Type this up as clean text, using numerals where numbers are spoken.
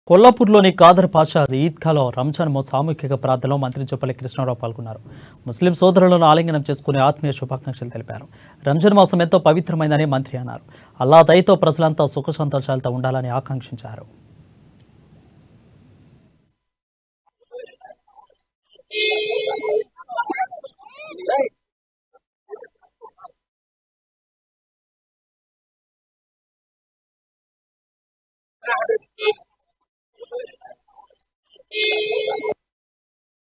కొల్లాపూర్లోని కాదర్ పాషా ఈద్గాలో రంజాన్ సామూహిక ప్రార్థనలో మంత్రి జొప్పల్లి కృష్ణారావు పాల్గొన్నారు. ముస్లిం సోదరులను ఆలింగనం చేసుకుని ఆత్మీయ శుభాకాంక్షలు తెలిపారు. రంజాన్ మాసం ఎంతో పవిత్రమైందని మంత్రి అన్నారు. అల్లా దయతో ప్రజలంతా సుఖ సంతోషాలతో ఉండాలని ఆకాంక్షించారు.